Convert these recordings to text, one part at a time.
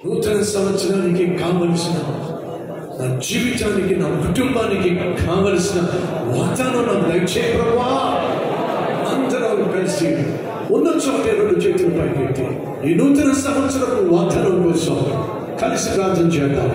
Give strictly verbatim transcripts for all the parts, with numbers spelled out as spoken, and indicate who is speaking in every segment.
Speaker 1: నూతన సంవత్సరానికి కావలసిన నా జీవితానికి నా కుటుంబానికి కావలసిన వాగ్దానం నాకు దయచేయ ప్రభువా. అందరం కలిసి ఉన్న చోటే రెండు చేతులు పైకెత్తి ఈ నూతన సంవత్సరపు వాగ్దానం కోసం కలిసి ప్రార్థన చేద్దాం.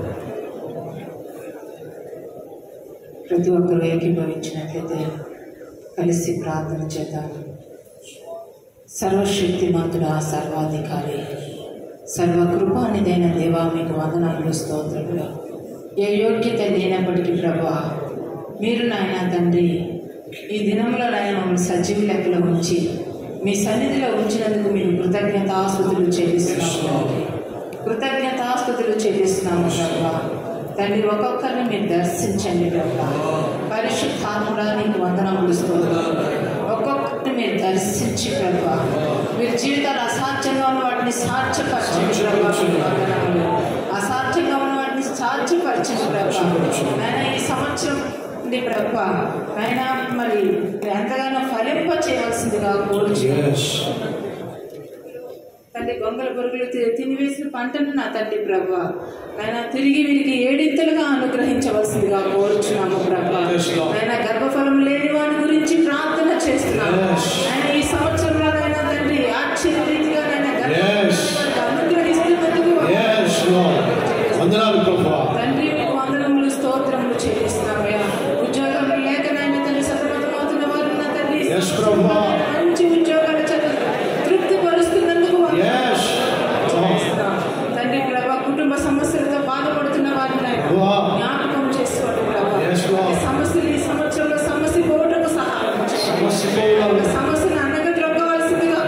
Speaker 2: ప్రతి ఒక్కరు ఏకీభవించినట్లయితే కలిసి ప్రార్థన చేద్దాం. సర్వశక్తిమంతుడా, సర్వాధికారి, సర్వకృపానిదైన దేవా, మీకు వందనాలు, స్తోత్రములు. ఏ యోగ్యత లేనప్పటికీ ప్రభా, మీరు నాయన తండ్రి ఈ దినంలో నాయన మమ్మల్ని సజీవ లెక్కలో ఉంచి మీ సన్నిధిలో ఉంచినందుకు మేము కృతజ్ఞతాస్తుతులు చెల్లిస్తున్నాము. కృతజ్ఞతాస్తుతులు చెల్లిస్తున్నాము ప్రభా. తండ్రి ఒక్కొక్కరిని మీరు దర్శించండి ప్రభా. పరిశుద్ధాత్ముడా, నీకు వందనములు, స్తోత్రాలు. ఒక్కొక్కరిని మీరు దర్శించి ప్రభా, మీరు జీవితాలు అసాధ్యంగా ఉన్న వాటిని సాధ్యపరచండి ప్రభా. వందనములు. అసాధ్యంగా ఉన్న వాటిని సాధ్యపరచండి ప్రభా. ఆయన ఈ సంవత్సరం ప్రభా ఆయన మరి ఎంతగానో ఫలింప చేయవలసిందిగా కోరుచు తండ్రి. గొంగల పురుగులు తినివేసిన పంటను నా తండ్రి ప్రభా ఆయన తిరిగి వీరికి ఏడింతలుగా అనుగ్రహించవలసిందిగా కోరుచున్నాము ప్రభా. ఆయన గర్భఫలం లేని వారి గురించి ప్రార్థన చేస్తున్నాము. ఆయన ఈ సంవత్సరంలో ఆయన తండ్రి ఆశ్చర్య రీతిగా అనుగ్రహిస్తున్నందుకు తండ్రి మీకు వందనములు, స్తోత్రములు చెల్లిస్తున్నామయ్యా. ఉద్యోగం లేకనైనా తండ్రి సతమతమవుతున్న వారు నా తండ్రి మంచి ఉద్యోగాల చేత తృప్తి పరుస్తున్నందుకు తండ్రి ప్రభా. కుటుంబ సమస్యలతో బాధపడుతున్న వారిని జ్ఞాపకం చేసుకోండి ప్రభా. సమస్యలు ఈ సంవత్సరంలో సమస్య పోవటకు సహాయం చేయండి. సమస్యను అనగద్రొక్కవలసిందిగా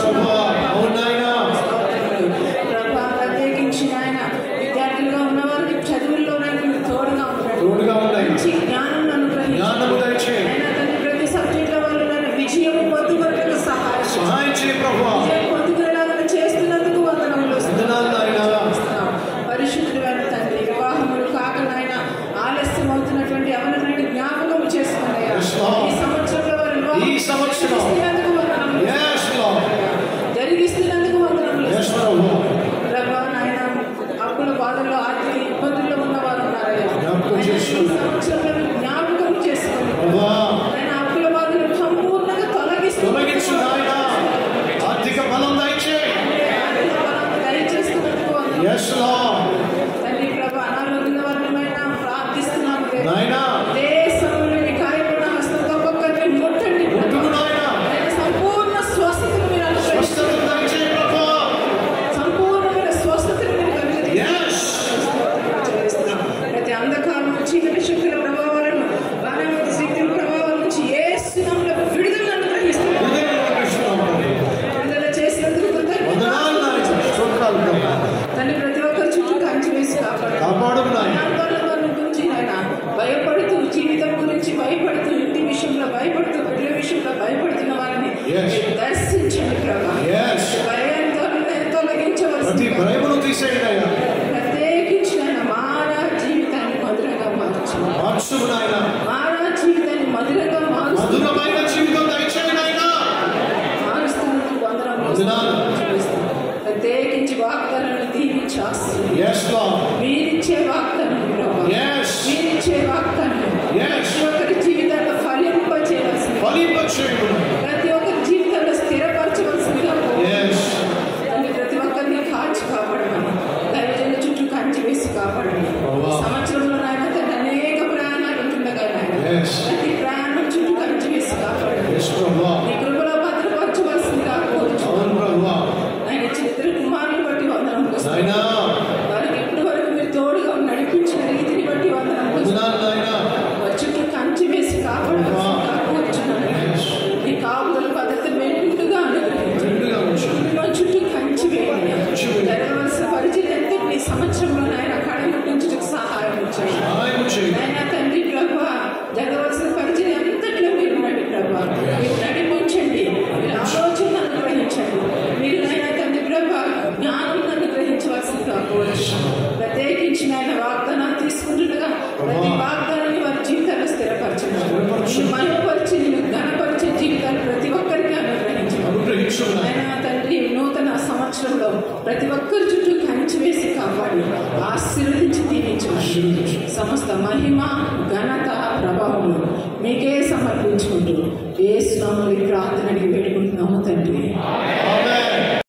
Speaker 2: ప్రభా. ప్రత్యేకించి ఆయన విద్యార్థులుగా ఉన్న వారికి చదువుల్లో మీరు తోడుగా ఉండండి. మంచి జ్ఞానం అనుగ్రహించండి. ప్రతి సబ్జెక్టుల వల్ల విజయం పొందుకొనటకు సహాయం విజయం పొందుకునేలాగా చేస్తున్నందుకు వందనములు. పరిశుద్ధుడైన తండ్రి, వివాహములు కాక నాయన ఆలస్యం అవుతున్నటువంటి ఎవరినైనా జ్ఞాపకం చేసుకోండి. ఈ సంవత్సరంలో వారి జరిగిస్తున్నందుకు వందనములు. ప్రభా నాయన అప్పుల బాధల్లో ఆర్థిక ఇబ్బందుల్లో ఉన్న వారు ఉన్నారయ్యా. సంవత్సరంలో జ్ఞాపకం చేసుకోండి. ఆయన అప్పుల బాధలు సంపూర్ణంగా తొలగిస్తు
Speaker 1: ఆర్థిక బలం
Speaker 2: దయచేస్తున్నందుకు తండ్రి ప్రభా. అనారోగ్య వర్గమైన ప్రార్థిస్తున్నాము. దేశంలో మీ కార్యక్రమ హస్తం ఒక్కొక్కరిని ముట్టండి. సంపూర్ణ స్వస్థతను మీరు అనుగ్రహించండి. సంపూర్ణమైన స్వస్థతను మీరు కలిగిస్తున్నాం. ప్రతి అంధకారం, చీకటి శక్తుల ప్రభావాలను, బాణామతి శక్తుల ప్రభావాల నుంచి యేసు నామములో విడుదల అనుగ్రహిస్తున్నాం. విడుదల చేసినందుకు కృతజ్ఞతలు తండ్రి. ప్రతి ఒక్కరి చుట్టూ కంచి వేసి కాపాడు గురించి ఆయన భయపడుతూ, జీవితం గురించి భయపడుతూ, ఇంటి విషయంలో భయపడుతూ, బిడ్డల విషయంలో భయపడుతున్న వారిని దర్శించండి ప్రభా. భయాన్ని తొలగించవలసింది. ప్రత్యేకించిన మారా జీవితాన్ని మధురంగా మార్చండి. మారా జీవితాన్ని మధురంగా మారుస్తున్నందుకు వందనాలు. ప్రత్యేకించి వాగ్దానాన్ని దీవించి మీరిచ్చే వాగ్దానం ప్రభా. మీరిచ్చే వాగ్దానం ప్రతి ఒక్కరి జీవితాల్లో ఫలింప చేయవలసింది. ప్రతి ఒక్కరి జీవితాల్లో స్థిరపరచవలసిందిగా ప్రతి ఒక్కరిని కాచి కాపాడమని, దైవజనుల చుట్టూ కంచి వేసి కాపాడండి. సంవత్సరంలో నాయన తండ్రి అనేక ప్రయాణాలు ఉంటుండగా నాయన ప్రతి ప్రయాణం చుట్టూ కంచి వేసి కాపాడండి. మీ కృపలో భద్రపరచవలసిందిగా కోరుచున్నాను. ఆయన చిత్ర కుమారుని బట్టి వందనం వారికి ఇప్పటి వరకు మీరు తోడుగా నడిపించిన రీతిని బట్టి వందనం. చుట్టూ కంచి వేసి కాపాడవలసిందిగా కోరుచున్నాను. మీ కాపుదల పద్ధతి మెండుగా అనుగ్రహించండి. చుట్టూ కంచి వేయండి. జరగవలసిన పరిచయం ఎంతో ఈ సంవత్సరంలో నాయన కడముట్టించుటకు సహాయం చేయండి. ఆయన తండ్రి ప్రభా, జరగవలసిన పరిచయం ఎంతట్లో మీరు నడి ప్రభా. మీరు నడిపించండి. మీరు ఆలోచన అనుగ్రహించండి. మీరు నాయన తండ్రి ప్రభా జ్ఞానం అనుగ్రహించవలసిందిగా సమస్త మహిమ ఘనత ప్రభావములు మీకే సమర్పించుకుంటూ యేసు నామములో ఈ ప్రార్థనకి వేడుకుంటున్నాము తండ్రి.